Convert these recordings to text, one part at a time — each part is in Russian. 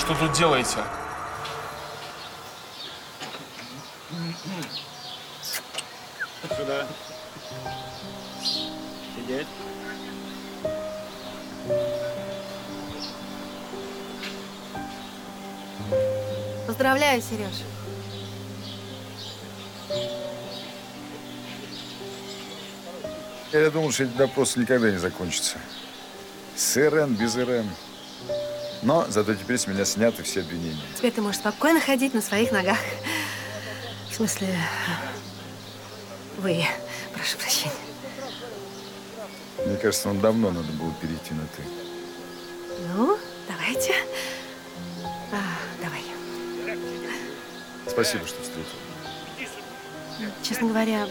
что тут делаете? Сюда. Сидеть. Поздравляю, Сереж. Я думал, что эти допросы никогда не закончатся. С РН, без РН. Но зато теперь с меня сняты все обвинения. Теперь ты можешь спокойно ходить на своих ногах. В смысле, вы, прошу прощения. Мне кажется, нам давно надо было перейти на «ты». Ну, давайте. Давай. Спасибо, что встретил. Честно говоря,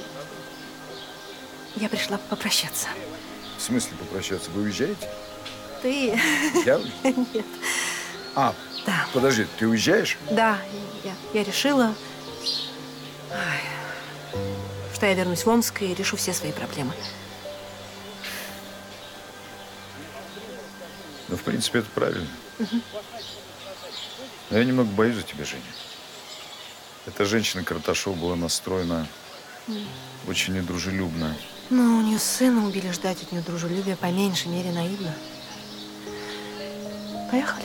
я пришла попрощаться. В смысле попрощаться? Вы уезжаете? Ты? Я? Нет. А, Да. подожди, ты уезжаешь? Да, я решила, что я вернусь в Омск и решу все свои проблемы. Ну, в принципе, это правильно. Но я немного боюсь за тебя, Женя. Эта женщина Карташова была настроена очень недружелюбно. Ну, у нее сына убили, ждать от нее дружелюбия по меньшей мере наивно. Поехали.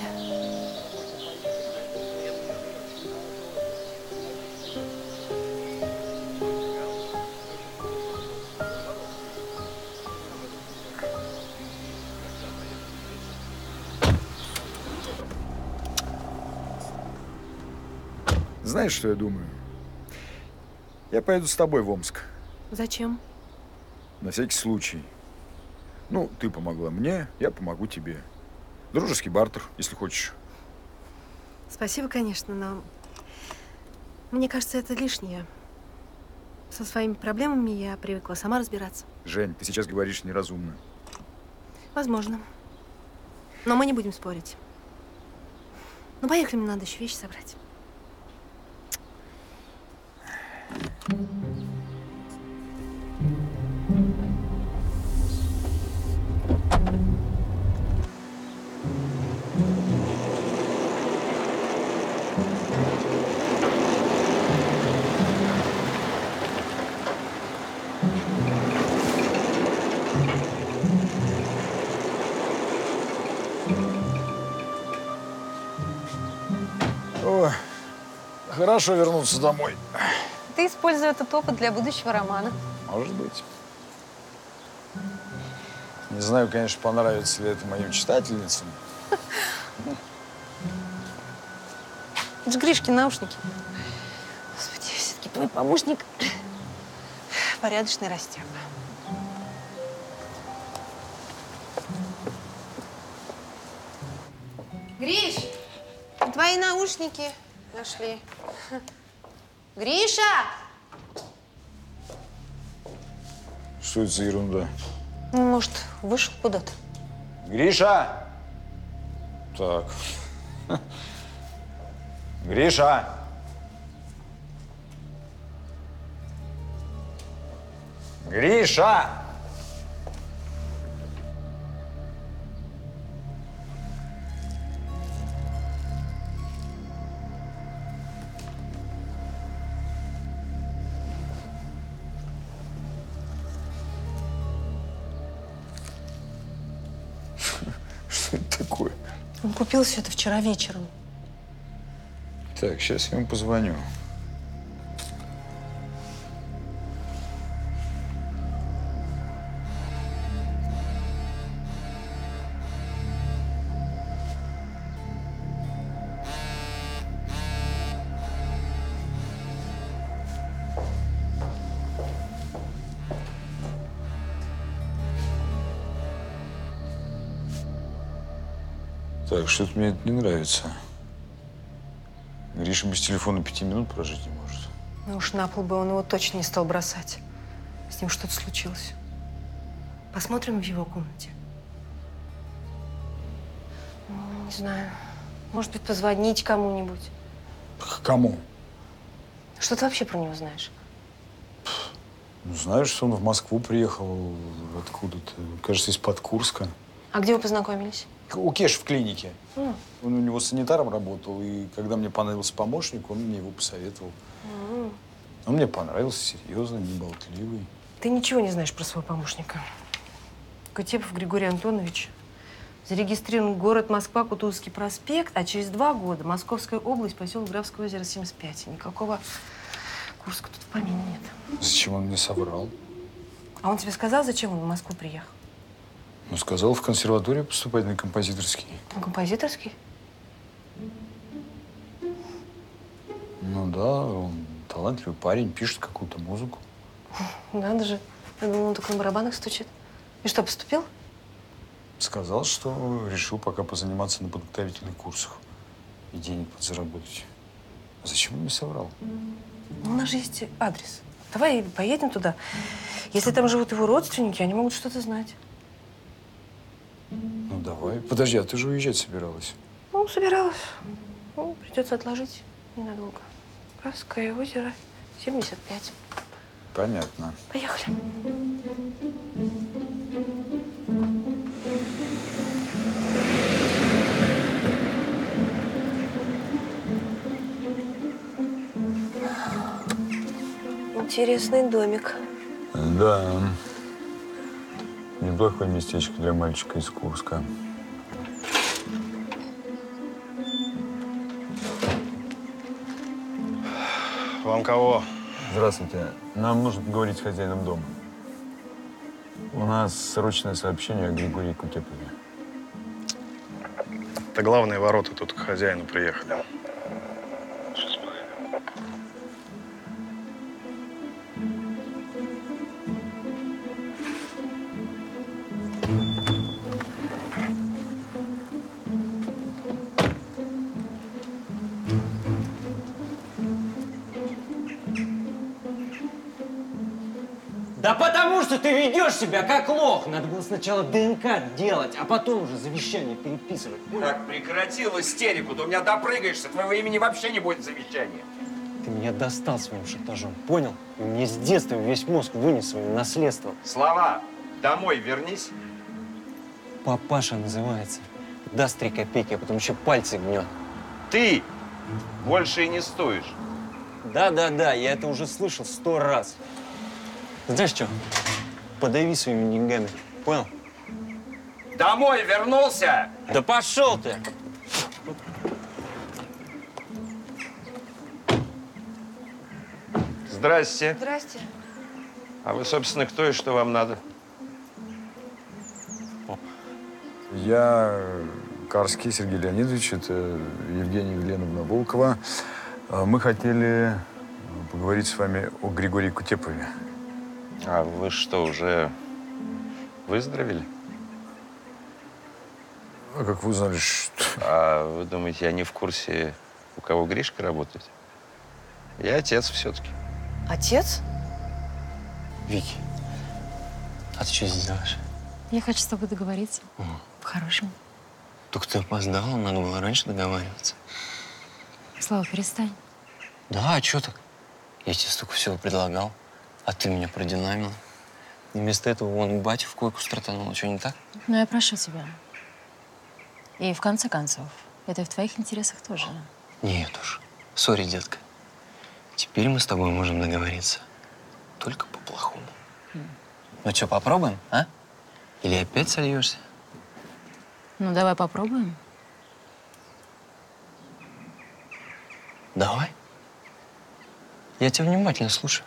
Знаешь, что я думаю? Я поеду с тобой в Омск. Зачем? На всякий случай. Ну, ты помогла мне, я помогу тебе. Дружеский бартер, если хочешь. Спасибо, конечно, но мне кажется, это лишнее. Со своими проблемами я привыкла сама разбираться. Жень, ты сейчас говоришь неразумно. Возможно. Но мы не будем спорить. Ну, поехали, мне надо еще вещи собрать. Ой, хорошо вернуться домой. Ты используй этот опыт для будущего романа. Может быть. Не знаю, конечно, понравится ли это моим читательницам. Это же Гришкин наушники. Господи, все-таки твой помощник порядочный растяпа. Гриш, твои наушники нашли. Гриша! Что это за ерунда? Ну, может, вышел куда-то? Гриша! Так. Гриша! Гриша! Что это такое? Он купил все это вчера вечером. Так, сейчас я ему позвоню. Так, что-то мне это не нравится. Гриша без телефона 5 минут прожить не может. Ну уж на пол бы он его точно не стал бросать. С ним что-то случилось. Посмотрим в его комнате. Ну, не знаю. Может быть, позвонить кому-нибудь. К кому? Что ты вообще про него знаешь? Ну, знаешь, что он в Москву приехал откуда-то. Кажется, из-под Курска. А где вы познакомились? У Кеш в клинике. Он у него санитаром работал, и когда мне понадобился помощник, он мне его посоветовал. Он мне понравился, серьезный, неболтливый. Ты ничего не знаешь про своего помощника. Кутепов Григорий Антонович. Зарегистрирован город Москва, Кутузовский проспект, а через 2 года Московская область, поселок Графское озеро, 75. Никакого Курска тут в помине нет. Зачем он мне соврал? А он тебе сказал, зачем он в Москву приехал? Ну, сказал, в консерваторию поступать на композиторский. На композиторский? Ну да, он талантливый парень, пишет какую-то музыку. Надо же. Я думала, он только на барабанах стучит. И что, поступил? Сказал, что решил пока позаниматься на подготовительных курсах и денег подзаработать. А зачем он мне соврал? Ну, у нас же есть адрес. Давай поедем туда. Если там живут его родственники, они могут что-то знать. Ну, давай. Подожди, а ты же уезжать собиралась? Ну, собиралась. Ну, придется отложить ненадолго. Графское озеро, 75. Понятно. Поехали. Интересный домик. Да. Неплохое местечко для мальчика из Курска. Вам кого? Здравствуйте. Нам нужно поговорить с хозяином дома. У нас срочное сообщение о Григории Кутепове. Это главные ворота, тут к хозяину приехали. Да потому что ты ведешь себя как лох. Надо было сначала ДНК делать, а потом уже завещание переписывать. Так, прекратил истерику, до меня допрыгаешься, твоего имени вообще не будет завещания. Ты меня достал своим шантажом, понял? И мне с детства весь мозг вынес своим наследством. Слова, домой вернись. Папаша называется. Даст 3 копейки, а потом еще пальцы гнет. Ты больше и не стоишь. Да, я это уже слышал 100 раз. Знаешь что? Подави своими деньгами, понял? Домой вернулся? Да пошел ты! Здрасте. Здрасте. А вы, собственно, кто и что вам надо? Я Карский Сергей Леонидович, это Евгения Еленовна Волкова. Мы хотели поговорить с вами о Григории Кутепове. А вы что, уже выздоровели? А как вы узнали, что... А вы думаете, я не в курсе, у кого Гришка работает? Я отец все-таки. Отец? Вики, а ты что здесь делаешь? Я хочу с тобой договориться. По-хорошему. Только ты опоздала, надо было раньше договариваться. Слава, перестань. Да, а что так? Я тебе столько всего предлагал, а ты меня продинамила. И вместо этого вон батя в койку стартанул. Что, не так? Но я прошу тебя. И в конце концов, это и в твоих интересах тоже. Нет уж. Сори, детка. Теперь мы с тобой можем договориться. Только по-плохому. Ну что, попробуем, а? Или опять сольешься? Ну, давай попробуем. Давай. Я тебя внимательно слушаю.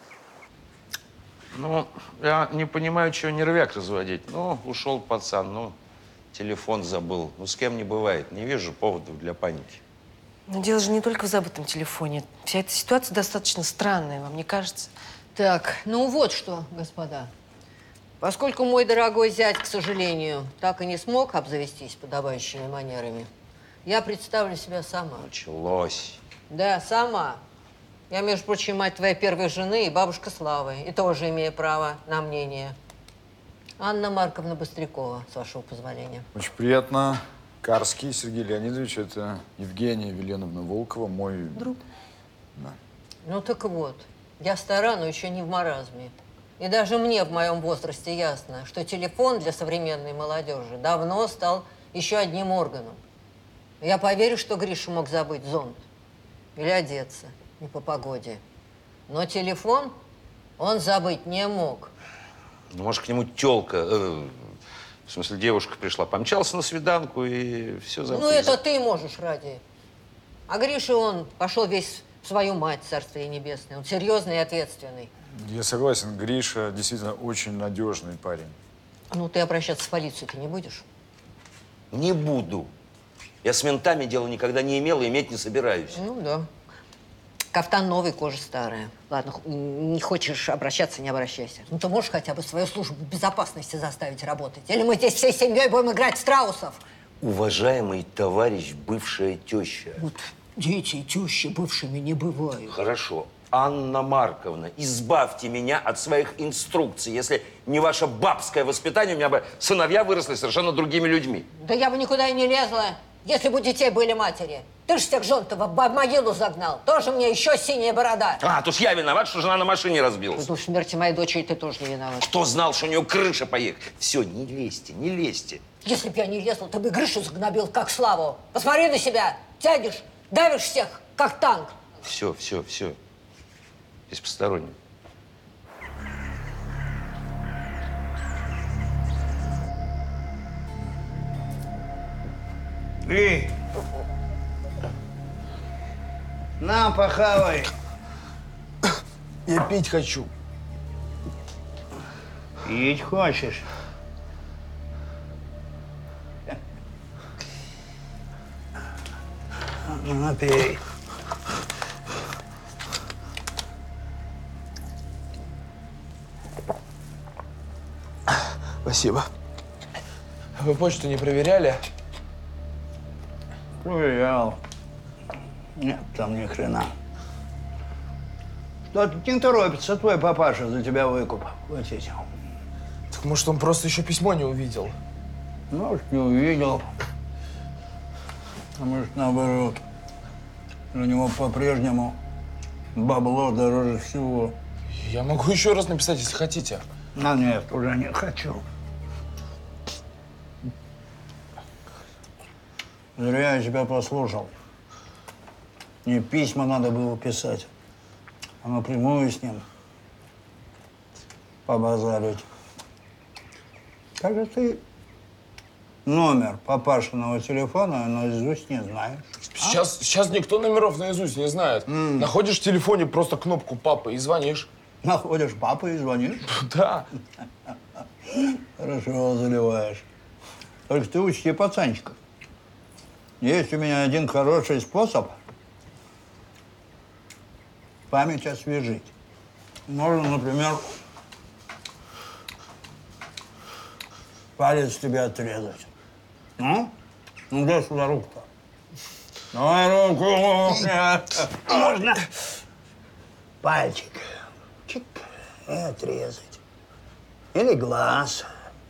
Ну, я не понимаю, чего нервяк разводить. Ну, ушел пацан, ну, телефон забыл. Ну, с кем не бывает. Не вижу поводов для паники. Но дело же не только в забытом телефоне. Вся эта ситуация достаточно странная, вам не кажется? Так, ну вот что, господа. Поскольку мой дорогой зять, к сожалению, так и не смог обзавестись подобающими манерами, я представлю себя сама. Началось. Да, сама. Я, между прочим, мать твоей первой жены и бабушка Славы, и тоже имею право на мнение. Анна Марковна Быстрякова, с вашего позволения. Очень приятно. Карский Сергей Леонидович, это Евгения Еленовна Волкова, мой... Друг. Да. Ну так вот, я стара, но еще не в маразме. И даже мне в моем возрасте ясно, что телефон для современной молодежи давно стал еще одним органом. Я поверю, что Гриша мог забыть зонт или одеться не по погоде. Но телефон он забыть не мог. Ну, может, к нему тёлка, в смысле, девушка пришла, помчался на свиданку и все забыл. Ну, это ты можешь, ради. А Гриша, он пошел весь в свою мать, царство ей небесное. Он серьезный и ответственный. Я согласен, Гриша действительно очень надежный парень. Ну, ты обращаться в полицию ты не будешь? Не буду. Я с ментами дела никогда не имел и иметь не собираюсь. Ну, да. Кафтан новый, кожа старая. Ладно, не хочешь обращаться, не обращайся. Ну, ты можешь хотя бы свою службу безопасности заставить работать? Или мы здесь всей семьей будем играть в страусов? Уважаемый товарищ, бывшая теща. Вот дети и тещи бывшими не бывают. Хорошо. Анна Марковна, избавьте меня от своих инструкций. Если не ваше бабское воспитание, у меня бы сыновья выросли совершенно другими людьми. Да я бы никуда и не лезла, если бы у детей были матери. Ты ж всех жен-то в могилу загнал. Тоже мне еще синяя борода. А, то ж я виноват, что жена на машине разбилась. Ну, в смерти моей дочери ты тоже не виноват. Кто знал, что у нее крыша поехала? Все, не лезьте, не лезьте. Если б я не лезла, ты бы Гришу загнобил, как Славу. Посмотри на себя. Тянешь, давишь всех, как танк. Все, все, все. Здесь посторонний. Эй! На, похавай. Я пить хочу. Пить хочешь? Ну, пей. Спасибо. Вы почту не проверяли? Проверял. Нет, там ни хрена. Что-то не торопится твой папаша за тебя выкуп платить. Так может, он просто еще письмо не увидел? Может, не увидел. А может, наоборот. У него по-прежнему бабло дороже всего. Я могу еще раз написать, если хотите. А нет, уже не хочу. Зря я тебя послушал. Не письма надо было писать, а напрямую с ним побазарить. Как же ты номер папашиного телефона наизусть не знаешь? Сейчас никто номеров наизусть не знает. Находишь в телефоне просто кнопку «Папа» и звонишь. Находишь папу и звонишь? Да. Хорошо заливаешь. Только ты учти, пацанчиков. Есть у меня один хороший способ память освежить. Можно, например, палец тебе отрезать. Ну? Ну, дай сюда руку-то. Давай руку. Можно пальчик. Чик. И отрезать. Или глаз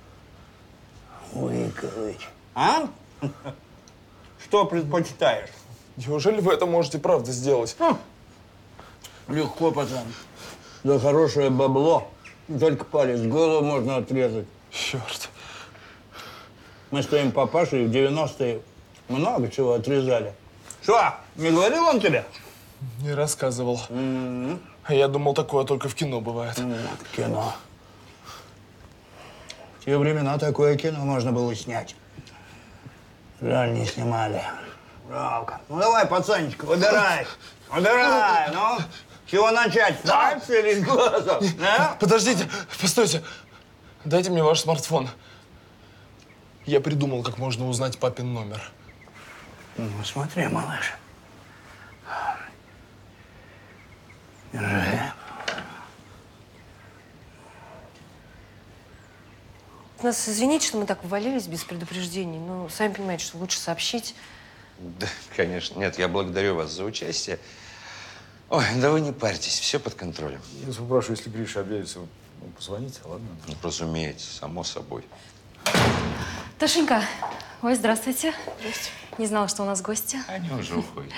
выколоть. А? Что предпочитаешь? Неужели вы это можете правда сделать? Легко, пацан. За хорошее бабло только палец, голову можно отрезать. Черт. Мы с твоим папашей в 90-е много чего отрезали. Что, не говорил он тебе? Не рассказывал. А я думал, такое только в кино бывает. Кино. В те времена такое кино можно было снять. Жаль, не снимали. Жалко. Ну давай, пацанчик, выбирай. Выбирай, ну. Чего начать? Пальцы или глаза? Да? Подождите, постойте. Дайте мне ваш смартфон. Я придумал, как можно узнать папин номер. Ну, смотри, малыш. Держи. Нас извините, что мы так увалились без предупреждений, но сами понимаете, что лучше сообщить. Да, конечно. Нет, я благодарю вас за участие. Ой, да вы не парьтесь, все под контролем. Я вас попрошу, если Гриша объявится, позвоните, ладно? Ну, разумеется, само собой. Тошенька, ой, здравствуйте. Здравствуйте. Не знала, что у нас гости. Они уже уходят.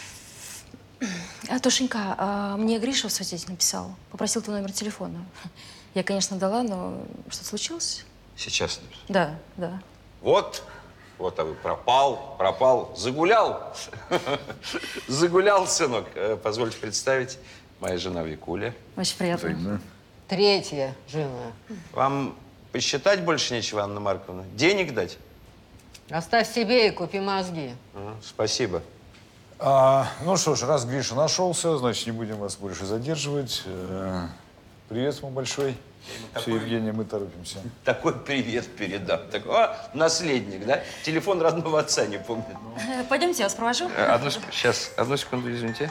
Тошенька, мне Гриша в соцсети написал. Попросил твой номер телефона. Я, конечно, дала, но что-то случилось? Сейчас. Да, да. Вот, Вот, а вы пропал, загулял. Загулял, сынок. Позвольте представить, моя жена Викуля. Очень приятно. Взаимно. Третья жена. Вам посчитать больше нечего, Анна Марковна? Денег дать? Оставь себе и купи мозги. Спасибо. Ну что ж, раз Гриша нашелся, значит, не будем вас больше задерживать. Привет ему большой. Все, Евгения, мы торопимся. Такой привет передам. Наследник, да? Телефон родного отца не помнит. Пойдемте, я вас провожу. Одну секунду, извините.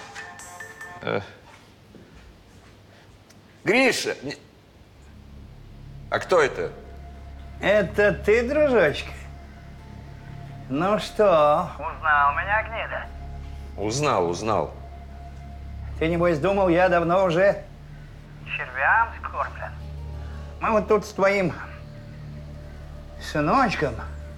Гриша! А кто это? Это ты, дружочек? Ну что? Узнал меня, гнида? Узнал. Ты, небось, думал, я давно уже... Червям скорблен. Мы вот тут с твоим сыночком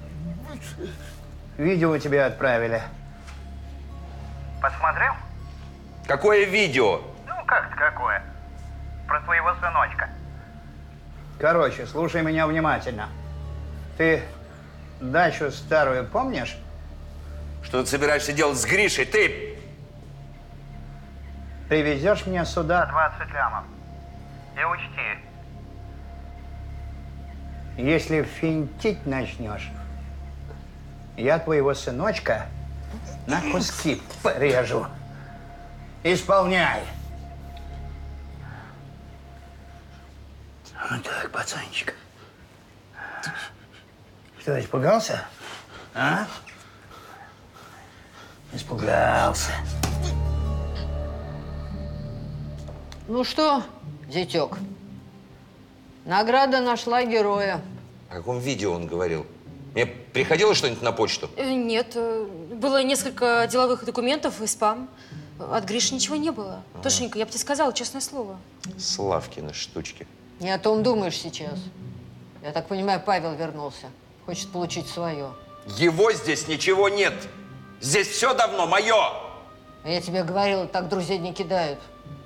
видео тебе отправили. Посмотрел? Какое видео? Ну, как-то какое. Про твоего сыночка. Короче, слушай меня внимательно. Ты дачу старую помнишь? Что ты собираешься делать с Гришей? Ты! Привезешь мне сюда 20 лямов. И учти, если финтить начнешь, я твоего сыночка на куски порежу. Исполняй. Вот так, пацанчик. Что, испугался? А? Испугался. Ну что, зятек, награда нашла героя. О каком видео он говорил? Мне приходило что-нибудь на почту? Нет, было несколько деловых документов и спам. От Гриши ничего не было. Тошенька, я бы тебе сказала, честное слово. Славкины штучки. Не о том думаешь сейчас. Я так понимаю, Павел вернулся. Хочет получить свое. Его здесь ничего нет. Здесь все давно мое. А я тебе говорила, так друзей не кидают.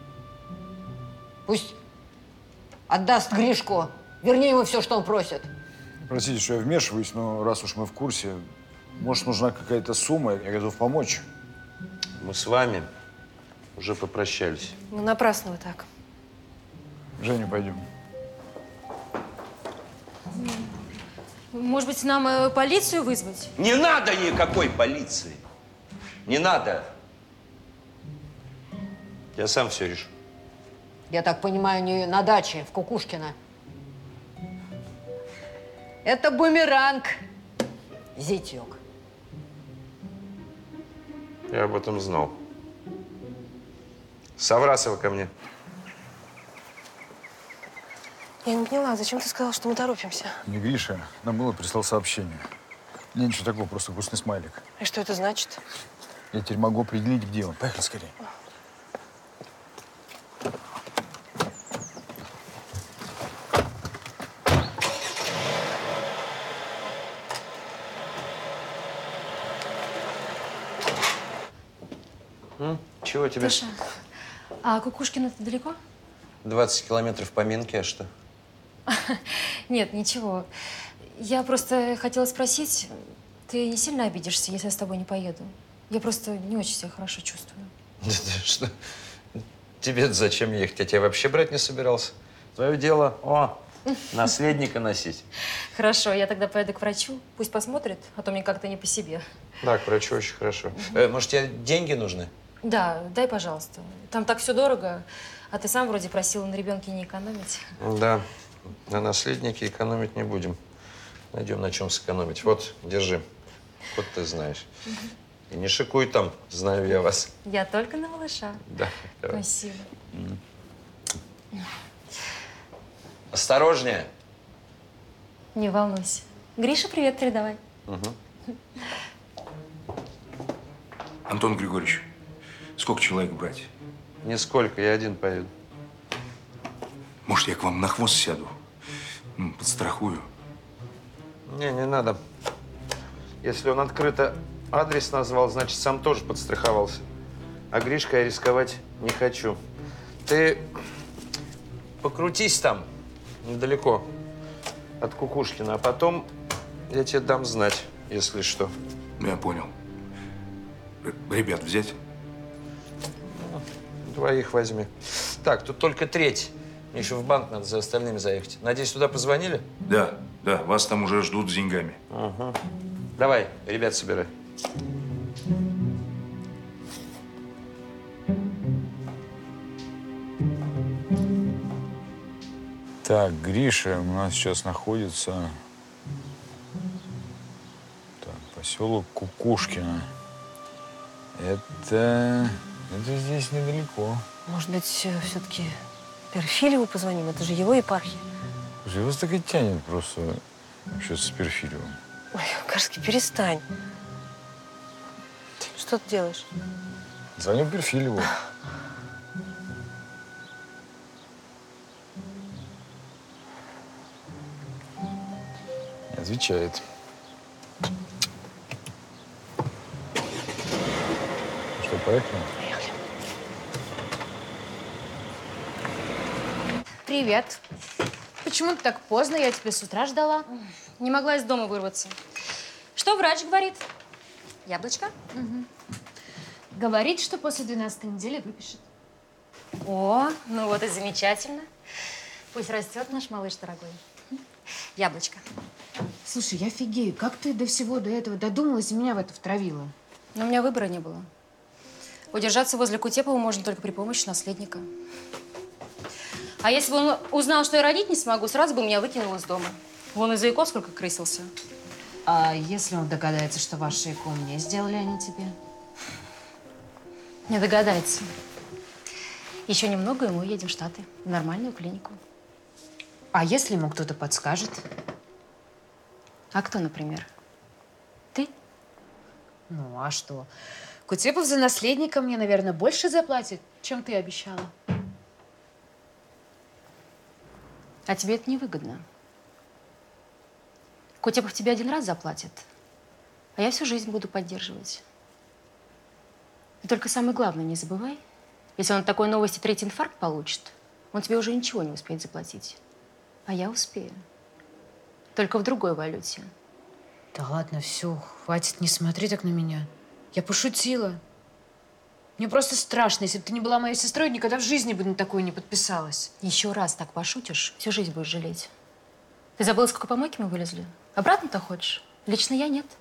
Пусть отдаст Гришку. Верни ему все, что он просит. Простите, что я вмешиваюсь, но раз уж мы в курсе, может, нужна какая-то сумма, я готов помочь. Мы с вами уже попрощались. Ну, напрасно вы так. Женя, пойдем. Может быть, нам полицию вызвать? Не надо никакой полиции. Не надо. Я сам все решу. Я так понимаю, не на даче, в Кукушкино. Это бумеранг, зятек. Я об этом знал. Саврасова ко мне. Я не поняла, зачем ты сказал, что мы торопимся? Не Гриша, нам было прислал сообщение. Нет, ничего такого, просто грустный смайлик. И что это значит? Я теперь могу определить, где он. Поехали скорее. Чего тебе? Тоша, а Кукушкин это далеко? 20 километров по Минке, а что? Нет, ничего. Я просто хотела спросить, ты не сильно обидишься, если я с тобой не поеду? Я просто не очень себя хорошо чувствую. Что? Тебе зачем ехать? Я тебя вообще брать не собирался. Твое дело, наследника носить. Хорошо, я тогда поеду к врачу, пусть посмотрит, а то мне как-то не по себе. Да, к врачу очень хорошо. Может, тебе деньги нужны? Да, дай, пожалуйста. Там так все дорого, а ты сам вроде просил на ребенке не экономить. Да, на наследнике экономить не будем. Найдем, на чем сэкономить. Вот, держи. Вот ты знаешь. И не шикуй там, знаю я вас. Я только на малыша. Да, давай. Спасибо. Осторожнее. Не волнуйся. Гриша, привет передавай. Антон Григорьевич, сколько человек брать? Нисколько, я один поеду. Может, я к вам на хвост сяду? Подстрахую. Не надо. Если он открыто адрес назвал, значит, сам тоже подстраховался. А Гришка я рисковать не хочу. Ты покрутись там, недалеко от Кукушкина, а потом я тебе дам знать. если что. Я понял. Ребят взять? Двоих возьми. Так, тут только треть. Мне еще в банк надо за остальными заехать. Надеюсь, туда позвонили? Да, вас там уже ждут с деньгами. Ага. Давай, ребят, собирай. Так, Гриша у нас сейчас находится поселок Кукушкино. Это здесь недалеко. Может быть, все-таки Перфильеву позвоним? Это же его епархия. Слушай, вас так и тянет просто сейчас с Перфильевым. Ой, Карский, перестань. Что ты делаешь? Звоню Перфильеву. Не отвечает. Что, поехали? Поехали. Привет. Почему ты так поздно? Я тебе с утра ждала. Не могла из дома вырваться. Что врач говорит? Яблочко? Угу. Говорит, что после 12-й недели выпишет. О, ну вот и замечательно. Пусть растет наш малыш дорогой. Яблочко. Слушай, я офигею. Как ты до всего до этого додумалась и меня в это втравила? Но у меня выбора не было. Удержаться возле Кутепова можно только при помощи наследника. А если бы он узнал, что я родить не смогу, сразу бы меня выкинул из дома. Вон из-за языков сколько крысился. А если он догадается, что ваши ЭКО мне сделали, а не тебе? Не догадается. Еще немного, и мы уедем в Штаты. В нормальную клинику. А если ему кто-то подскажет? А кто, например? Ты? Ну, а что? Кутепов за наследника мне, наверное, больше заплатит, чем ты обещала. А тебе это невыгодно. Кутепов тебе один раз заплатит, а я всю жизнь буду поддерживать. И только самое главное, не забывай, если он от такой новости третий инфаркт получит, он тебе уже ничего не успеет заплатить. А я успею. Только в другой валюте. Да ладно, все, хватит, не смотри так на меня. Я пошутила. Мне просто страшно. Если бы ты не была моей сестрой, никогда в жизни бы на такое не подписалась. Еще раз так пошутишь, всю жизнь будешь жалеть. Ты забыла, с какой помойки мы вылезли? Обратно-то хочешь? Лично я нет.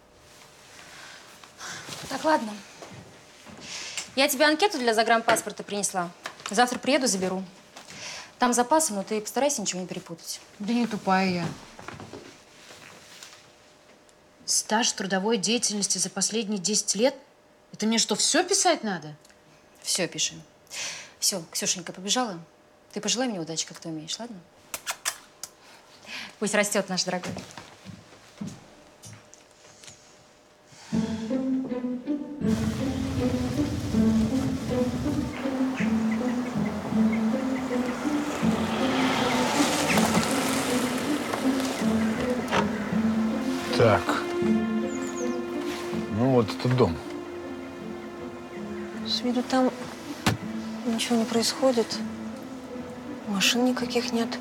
Так, ладно. Я тебе анкету для загранпаспорта принесла. Завтра приеду, заберу. Там запасы, но ты постарайся ничего не перепутать. Да не тупая я. Стаж трудовой деятельности за последние 10 лет? Это мне что, все писать надо? Все пиши. Все, Ксюшенька побежала. Ты пожелай мне удачи, как ты умеешь, ладно? Пусть растет наш дорогой. Так. Ну вот этот дом. С виду там ничего не происходит. Машин никаких нет.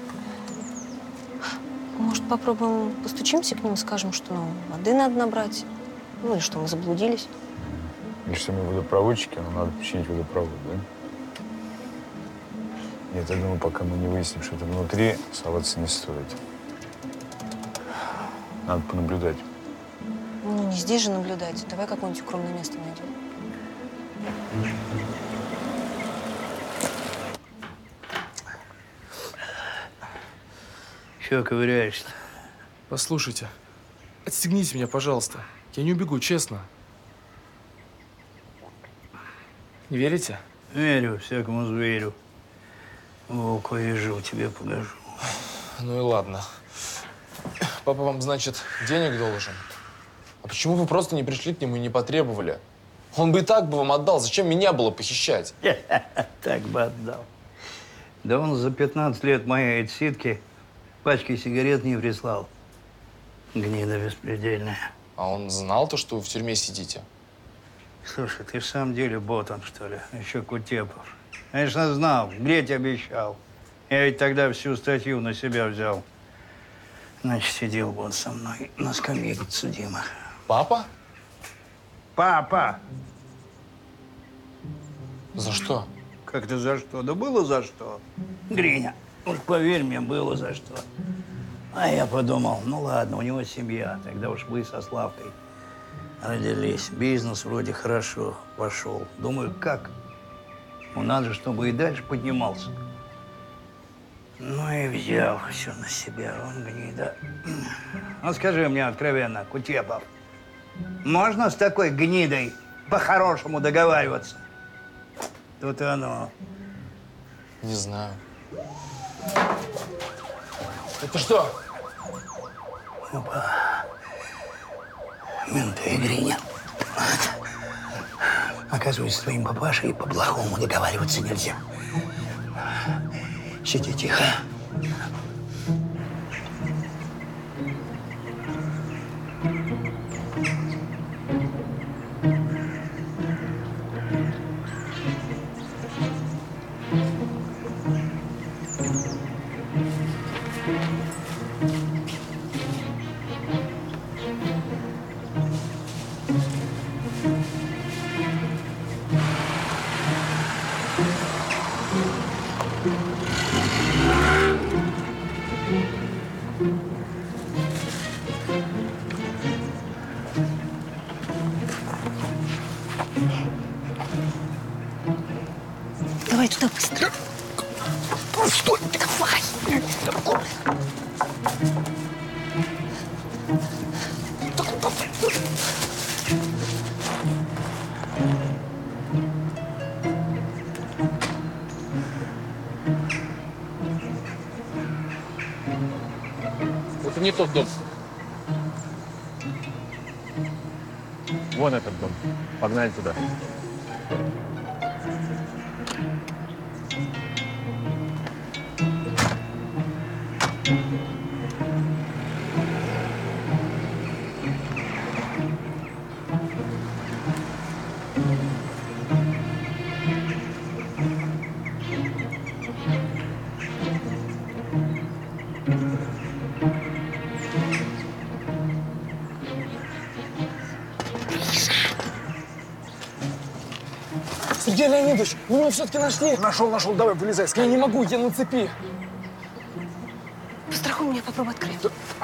Может, попробуем постучимся к ним и скажем, что нам воды надо набрать? Ну, или что мы заблудились? Или что мы водопроводчики, нам надо починить водопровод, да? Нет, я думаю, пока мы не выясним, что там внутри, соваться не стоит. Надо понаблюдать. Ну, не здесь же наблюдать. Давай какое-нибудь укромное место найдем. Чего ковыряешься-то? Послушайте, отстегните меня, пожалуйста. Я не убегу, честно. Не верите? Верю, всякому зверю. Волка вижу, тебе покажу. Ну и ладно. Папа вам, значит, денег должен? А почему вы просто не пришли к нему и не потребовали? Он бы и так бы вам отдал. Зачем меня было похищать? Так бы отдал. Да он за 15 лет моей отсидки пачки сигарет не прислал. Гнида беспредельная. А он знал то, что вы в тюрьме сидите? Слушай, ты в самом деле ботан, что ли? Еще Кутепов. Конечно, знал. Греть обещал. Я ведь тогда всю статью на себя взял. Значит, сидел бы он со мной на скамье подсудимых. Папа? Папа! За что? Как ты за что? Да было за что. Гриня, уж поверь мне, было за что. А я подумал, ну ладно, у него семья, тогда уж вы со Славкой родились. Бизнес вроде хорошо пошел. Думаю, как? Ну надо же, чтобы и дальше поднимался. Ну и взял все на себя, он гнида. Ну скажи мне откровенно, Кутепов, можно с такой гнидой по-хорошему договариваться? Тут и оно. Не знаю. Это что? Опа. Менты, Гриня. Оказывается, с твоим папашей по-плохому договариваться нельзя. Сиди тихо. Давай туда быстро. Стой, давай. Это не тот дом. Вон этот дом. Погнали туда. Сергей Леонидович, вы меня все-таки нашли. Нашел, давай, вылезай Я скорее. не могу, я на цепи. Пострахуй меня, попробуй открыть.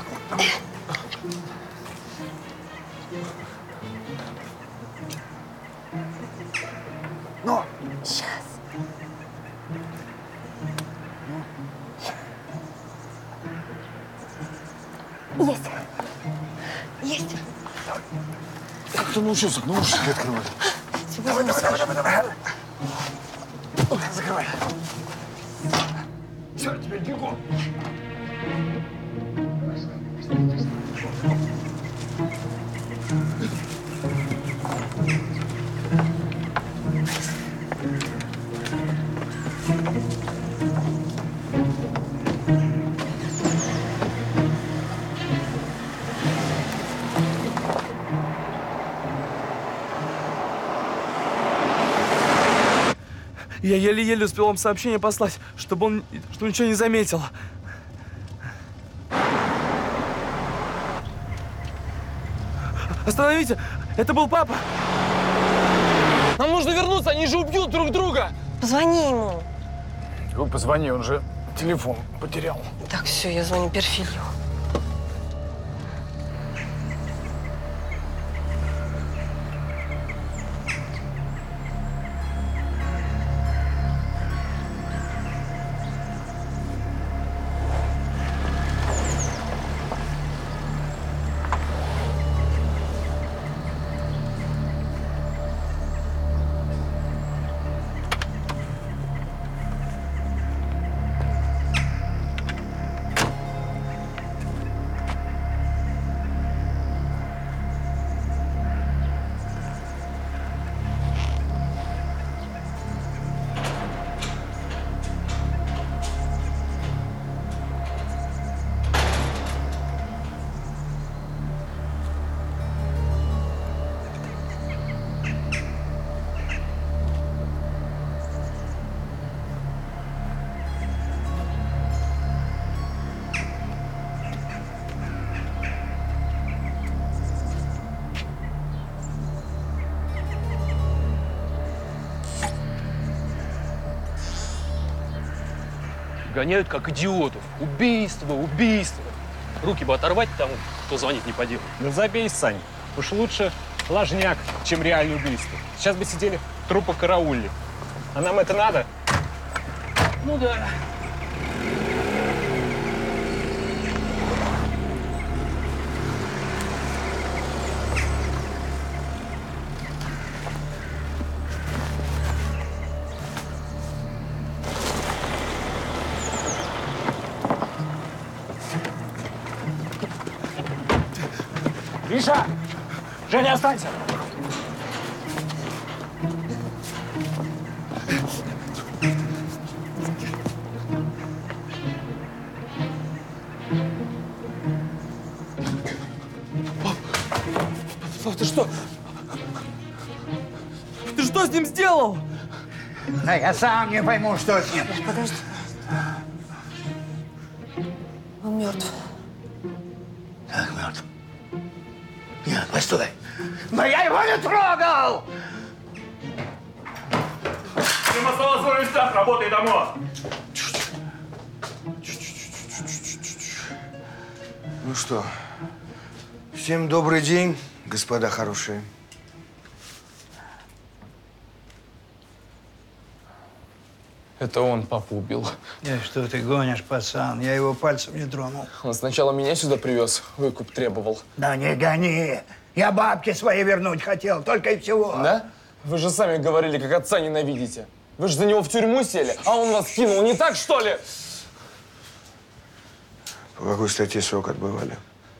Но! Сейчас. Есть. Есть. Как ты научился наушники открывать? Давай. Закрывай. Все, теперь бегом. Я еле-еле успел вам сообщение послать, чтобы он ничего не заметил. Остановите! Это был папа! Нам нужно вернуться, они же убьют друг друга! Позвони ему. Чего позвони, он же телефон потерял. Так, все, я звоню Перфилью. гоняют как идиотов. Убийство, убийство. Руки бы оторвать тому, кто звонит не по делу. Да забей, Сань. Уж лучше ложняк, чем реальное убийство. Сейчас бы сидели трупа караулили. А нам это надо? Ну да. Гриша! Женя, останься! Пап, ты что? Ты что с ним сделал? Да я сам не пойму, что с ним. Подожди. Он мертв. Как мертв? Нет, постой. Но я его не трогал! Всем осталось на местах, работай домой. Ну что, всем добрый день, господа хорошие. Это он папу убил. Да что ты гонишь, пацан? Я его пальцем не тронул. Он сначала меня сюда привез, выкуп требовал. Да не гони! Я бабки свои вернуть хотел, только и всего. Да? Вы же сами говорили, как отца ненавидите. Вы же за него в тюрьму сели, а он вас кинул. Не так, что ли? По какой статье срок отбывали?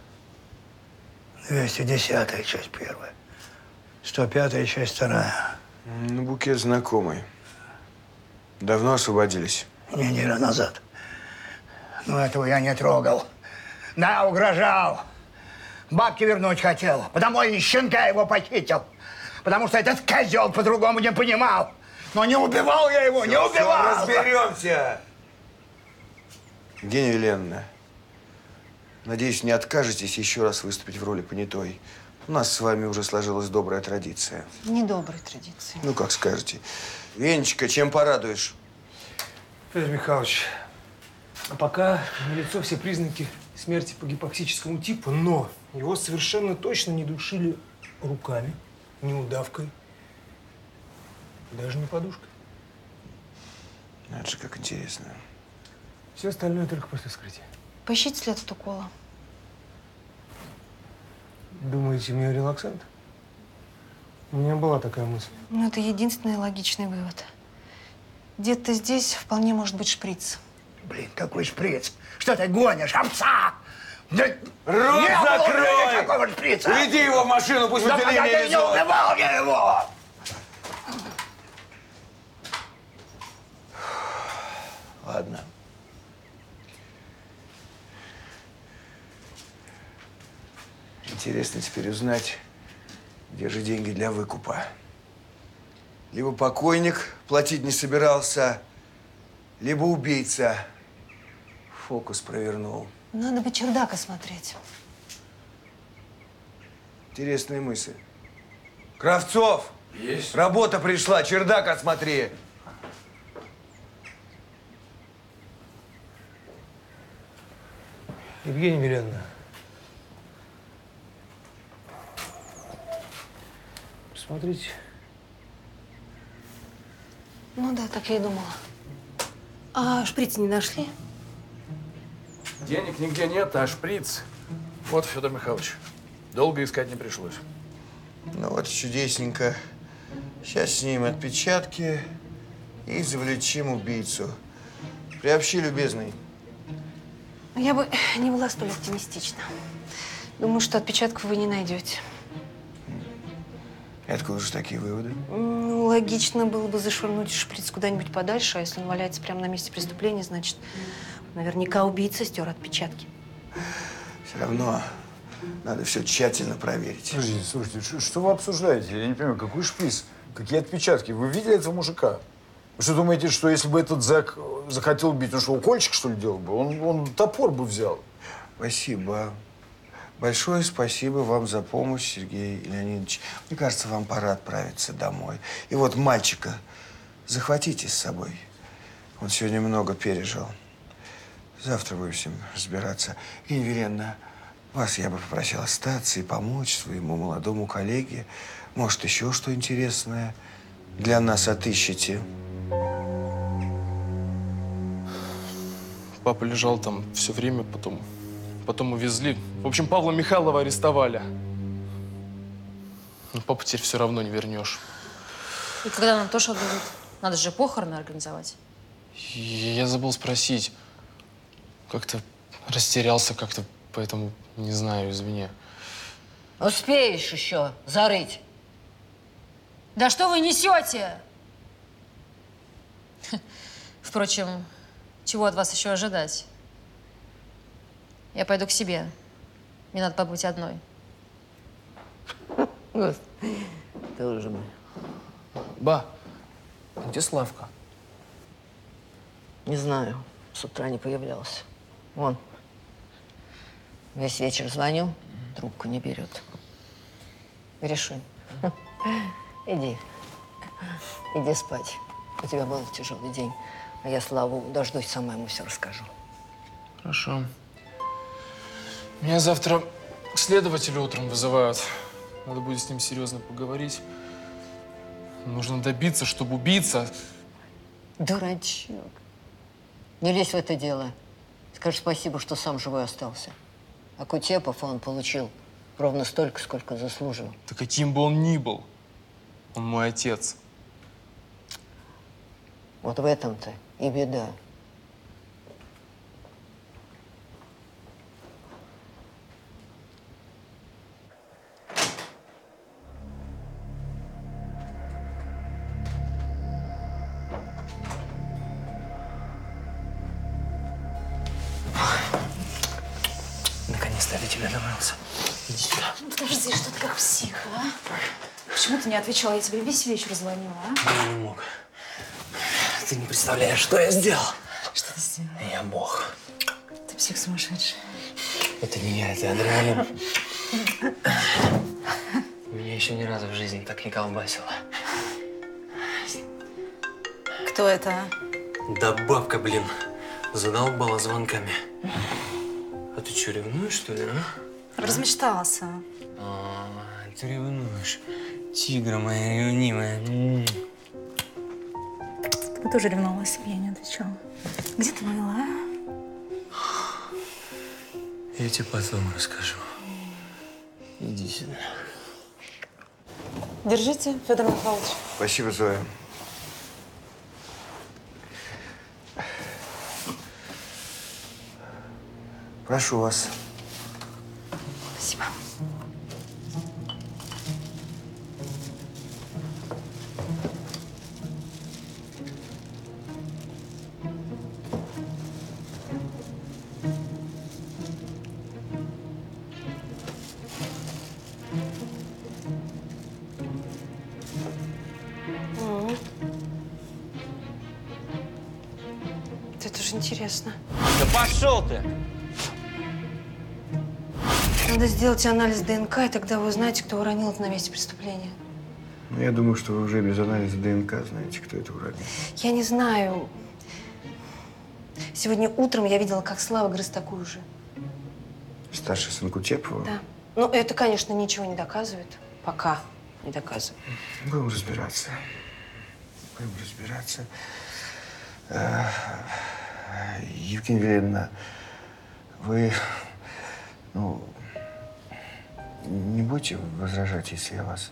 210-я, часть первая. 105-я, часть вторая. Ну, букет знакомый. Давно освободились? Неделю назад. Но этого я не трогал. Да, угрожал. Бабки вернуть хотел. Потому и щенка его похитил. Потому что этот козел по-другому не понимал. Но не убивал я его, не убивал! Разберемся! Евгения Еленовна, надеюсь, не откажетесь еще раз выступить в роли понятой. У нас с вами уже сложилась добрая традиция. Недоброй традиции. Ну, как скажете. Венечка, чем порадуешь? Петр Михайлович, а пока налицо все признаки смерти по гипоксическому типу, но его совершенно точно не душили руками, не удавкой, даже не подушкой. Это же как интересно. Все остальное только после вскрытия. Поищите след от укола. Думаете, у нее релаксант? У меня была такая мысль. Ну, это единственный логичный вывод. Где-то здесь вполне может быть шприц. Блин, какой шприц? Что ты гонишь, овца? Да Рот не было закрой! никакого шприца! Веди его в машину, пусть в да отделение я не везут. убивал я его! Ладно. Интересно теперь узнать, где же деньги для выкупа. Либо покойник платить не собирался, либо убийца фокус провернул. Надо бы чердак осмотреть. Интересная мысль. Кравцов! Есть. Работа пришла, чердак осмотри. Евгения Миленовна, посмотрите. Ну да, так я и думала. А шприц не нашли? Денег нигде нет, а шприц. Вот, Федор Михайлович, долго искать не пришлось. Ну вот чудесненько. Сейчас снимем отпечатки и завлечим убийцу. Приобщи, любезный. Я бы не была столь оптимистична. Думаю, что отпечатков вы не найдете. И откуда же такие выводы? Ну, логично было бы зашвырнуть шприц куда-нибудь подальше, а если он валяется прямо на месте преступления, значит, наверняка убийца стер отпечатки. Все равно надо все тщательно проверить. Подождите, слушайте, что вы обсуждаете? Я не понимаю, какой шприц? Какие отпечатки? Вы видели этого мужика? Вы что думаете, что если бы этот зэк захотел убить, он что, укольчик, что ли, делал бы? Он топор бы взял. Спасибо. Большое спасибо вам за помощь, Сергей Леонидович. Мне кажется, вам пора отправиться домой. И вот мальчика захватите с собой. Он сегодня много пережил. Завтра будем с ним разбираться. Ирина Виленна, вас я бы попросил остаться и помочь своему молодому коллеге. Может, еще что интересное для нас отыщете. Папа лежал там все время, потом увезли. В общем, Павла Михайлова арестовали. Но папу теперь все равно не вернешь. И когда нам тоже отдадут? Надо же похороны организовать. Я забыл спросить. Как-то растерялся, поэтому не знаю, извини. Успеешь еще зарыть. Да что вы несете? Впрочем, чего от вас еще ожидать? Я пойду к себе. Мне надо побыть одной. Тоже мы. Ба, где Славка? Не знаю. С утра не появлялся. Вон. Весь вечер звоню, трубку не берет. Гришунь, иди. Иди спать. У тебя был тяжелый день. А я Славу дождусь, сама ему все расскажу. Хорошо. Меня завтра к следователю утром вызывают. Надо будет с ним серьезно поговорить. Нужно добиться, чтобы убийца… Дурачок. Не лезь в это дело. Скажи спасибо, что сам живой остался. А Кутепов он получил ровно столько, сколько заслужил. Да каким бы он ни был, он мой отец. Вот в этом-то и беда. Наконец-то я до тебя добрался. Иди сюда. Подожди, что ты как псих, а? Почему ты не отвечал? Я тебе весь вечер звонила, а? Я не мог. Ты не представляешь, что я сделал. Что ты сделал? Я бог. Ты псих сумасшедший. Это не я, это адреналин. Меня еще ни разу в жизни так не колбасило. Кто это? Да бабка, блин, задолбала звонками. А ты что, ревнуешь, что ли, а? Размечтался. Ты ревнуешь. Тигра моя ревнимая. Ты бы тоже ревновала, если бы я не отвечала. Где ты была, а? Я тебе потом расскажу. Иди сюда. Держите, Федор Михайлович. Спасибо, Зоя. Прошу вас. Спасибо. Это же интересно. Да пошел ты! Надо сделать анализ ДНК, и тогда вы узнаете, кто уронил это на месте преступления. Ну, я думаю, что вы уже без анализа ДНК знаете, кто это уронил. Я не знаю. Сегодня утром я видела, как Слава грыз такую же. Старший сын Кутепова? Да. Ну, это, конечно, ничего не доказывает. Пока не доказывает. Будем разбираться. Будем разбираться. Евгения Виленна, вы, не будете возражать, если я вас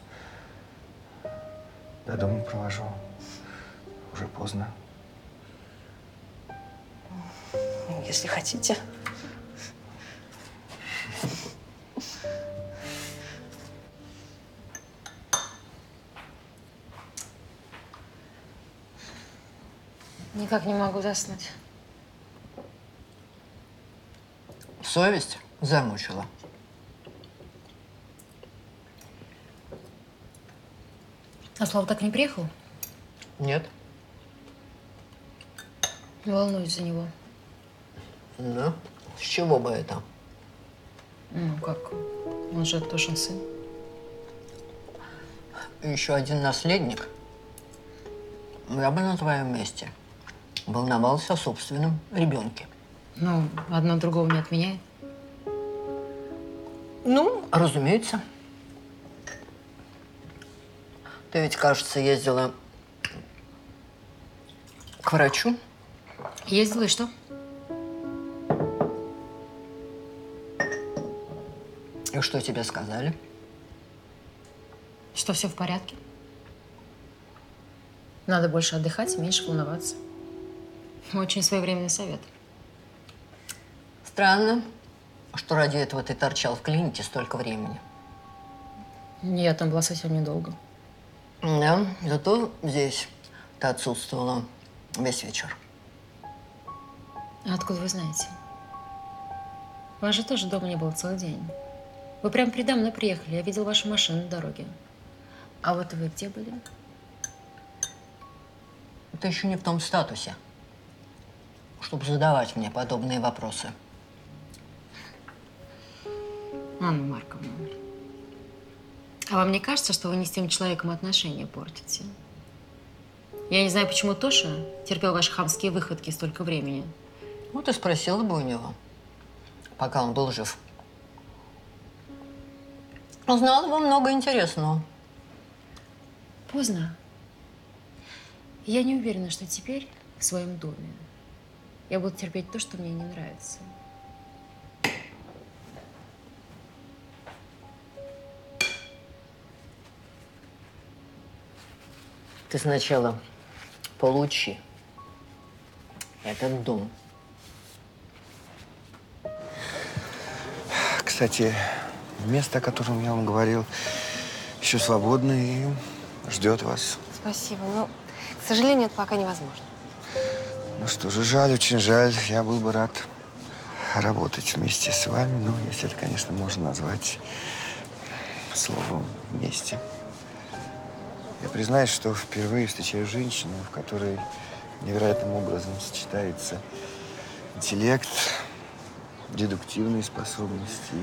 до дома провожу? Уже поздно. Если хотите. Никак не могу заснуть. Совесть замучила. А Слава так и не приехал? Нет. Волнуюсь за него. Ну, с чего бы это? Ну, как? Он же Тошин сын. Еще один наследник. Я бы на твоем месте волновался о собственном ребенке. Ну, одно другого не отменяет. Ну, разумеется. Ты ведь, кажется, ездила к врачу. Ездила и что? И что тебе сказали? Что все в порядке. Надо больше отдыхать и меньше волноваться. Очень своевременный совет. Странно, что ради этого ты торчал в клинике столько времени. Я там была совсем недолго. Да, зато здесь ты отсутствовала весь вечер. А откуда вы знаете? Вас же тоже дома не было целый день. Вы прямо передо мной приехали. Я видел вашу машину на дороге. А вот вы где были? Ты еще не в том статусе, чтобы задавать мне подобные вопросы. Анна Марковна, а вам не кажется, что вы не с тем человеком отношения портите? Я не знаю, почему Тоша терпел ваши хамские выходки столько времени. Ну, ты спросила бы у него, пока он был жив. Узнала бы много интересного. Поздно. Я не уверена, что теперь в своем доме я буду терпеть то, что мне не нравится. Ты сначала получи этот дом. Кстати, место, о котором я вам говорил, еще свободно и ждет вас. Спасибо, но, к сожалению, это пока невозможно. Ну что же, жаль, очень жаль. Я был бы рад работать вместе с вами. Ну, если это, конечно, можно назвать словом «вместе». Я признаюсь, что впервые встречаю женщину, в которой невероятным образом сочетается интеллект, дедуктивные способности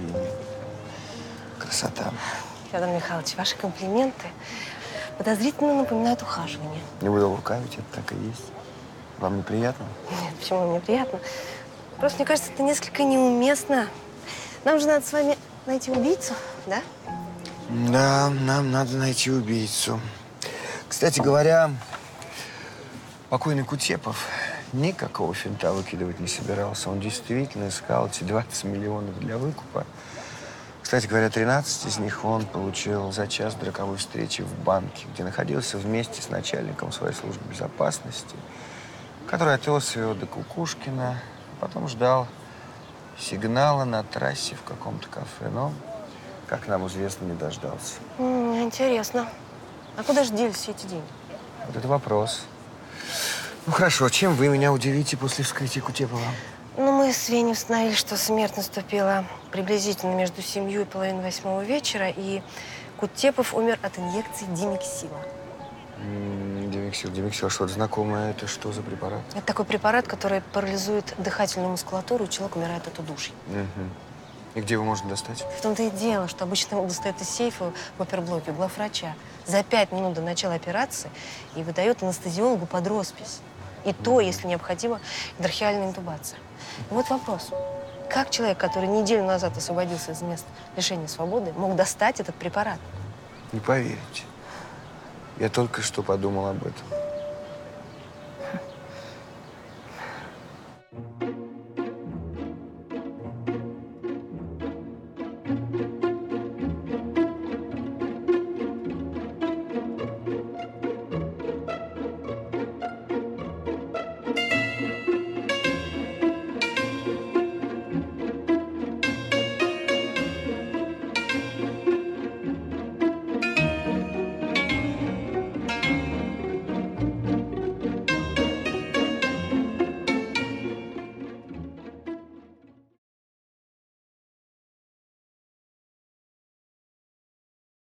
и красота. Федор Михайлович, ваши комплименты подозрительно напоминают ухаживание. Не буду лукавить, это так и есть. Вам неприятно? Нет, почему мне приятно? Просто мне кажется, это несколько неуместно. Нам же надо с вами найти убийцу, да? Да, нам надо найти убийцу. Кстати говоря, покойный Кутепов никакого финта выкидывать не собирался. Он действительно искал эти 20 миллионов для выкупа. Кстати говоря, 13 из них он получил за час до роковой встречи в банке, где находился вместе с начальником своей службы безопасности, который отвез его до Кукушкина, а потом ждал сигнала на трассе в каком-то кафе. Но, как нам известно, не дождался. Интересно. А куда же делись все эти деньги? Вот это вопрос. Ну хорошо, чем вы меня удивите после вскрытия Кутепова? Ну, мы с Веней установили, что смерть наступила приблизительно между 7 и половиной 8 вечера, и Кутепов умер от инъекции димексила. Димексил, что-то знакомое. Это что за препарат? Это такой препарат, который парализует дыхательную мускулатуру, и человек умирает от удушья. И где его можно достать? В том-то и дело, что обычно его достают из сейфа в оперблоке у главврача за 5 минут до начала операции и выдает анестезиологу под роспись. И то, если необходима гидрохиальная интубация. И вот вопрос. Как человек, который неделю назад освободился из мест лишения свободы, мог достать этот препарат? Не поверите. Я только что подумал об этом.